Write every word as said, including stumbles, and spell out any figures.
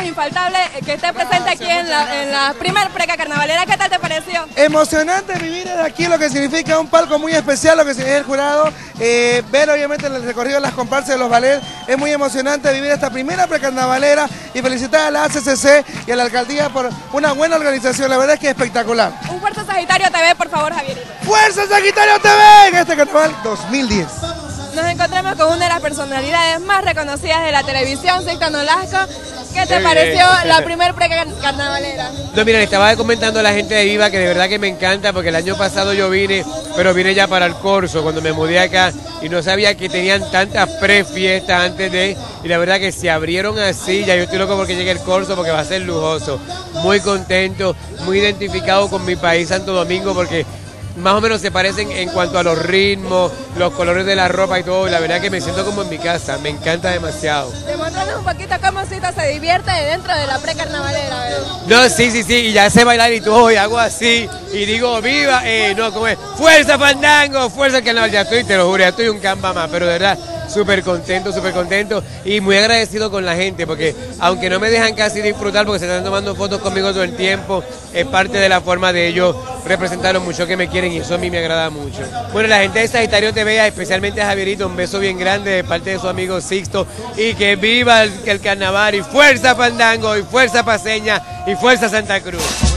es infaltable que esté presente aquí en la, en la primer preca carnavalera. ¿Qué tal te pareció? Emocionante vivir aquí lo que significa un palco muy especial, lo que significa el jurado, eh, ver obviamente el recorrido de las comparsas de los ballets. Es muy emocionante vivir esta primera precarnavalera y felicitar a la A C C C y a la alcaldía por una buena organización. La verdad es que es espectacular. Un fuerte Sagitario T V, por favor, Javierito. ¡Fuerza Sagitario T V! En este carnaval dos mil diez. Nos encontramos con una de las personalidades más reconocidas de la televisión, Sixto Nolasco. ¿Qué te Qué pareció bien. la primer precarnavalera? No, mira, le estaba comentando a la gente de Viva que de verdad que me encanta porque el año pasado yo vine, pero vine ya para el Corso cuando me mudé acá y no sabía que tenían tantas prefiestas antes de, y la verdad que se abrieron así, ya yo estoy loco porque llegue el Corso porque va a ser lujoso. Muy contento, muy identificado con mi país Santo Domingo porque más o menos se parecen en cuanto a los ritmos, los colores de la ropa y todo, y la verdad que me siento como en mi casa, me encanta demasiado. Demostrarnos un poquito cómo Sixto se divierte dentro de la precarnavalera, ¿verdad? No, sí, sí, sí, y ya sé bailar y todo, y hago así, y digo, viva, eh, no, como es, fuerza Fandango, fuerza Carnaval, ya estoy, te lo juro, ya estoy un camba más, pero de verdad, súper contento, súper contento, y muy agradecido con la gente, porque aunque no me dejan casi disfrutar, porque se están tomando fotos conmigo todo el tiempo, es parte de la forma de ellos representar lo mucho que me quieren, y eso a mí me agrada mucho. Bueno, la gente de Sagitario T V, especialmente a Javierito, un beso bien grande de parte de su amigo Sixto, y que viva el, el carnaval, y fuerza Fandango, y fuerza Paseña, y fuerza Santa Cruz.